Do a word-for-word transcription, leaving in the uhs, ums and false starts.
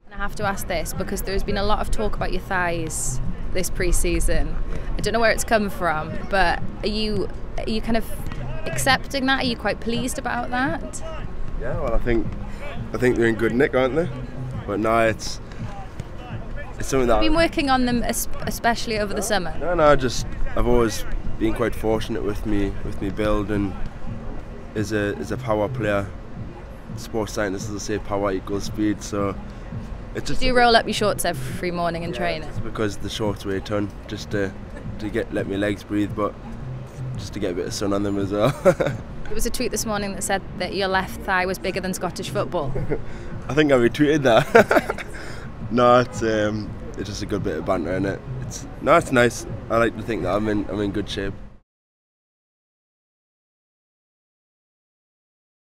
I have to ask this because there's been a lot of talk about your thighs this pre-season. I don't know where it's come from, but are you are you kind of accepting that? Are you quite pleased about that? Yeah, well, I think I think they're in good nick, aren't they? But no, it's it's something that You've been working on them, especially over the summer. No, no, just I've always been quite fortunate with me with me build, and as a as a power player, sports scientists will say power equals speed. So it's just do you roll up your shorts every morning and yeah, train? It's because the shorts weigh a ton, just to to get let my legs breathe, but just to get a bit of sun on them as well. There was a tweet this morning that said that your left thigh was bigger than Scottish football. I think I retweeted that. No, it's um, it's just a good bit of banter, innit? It's no, it's nice. I like to think that I'm in I'm in good shape.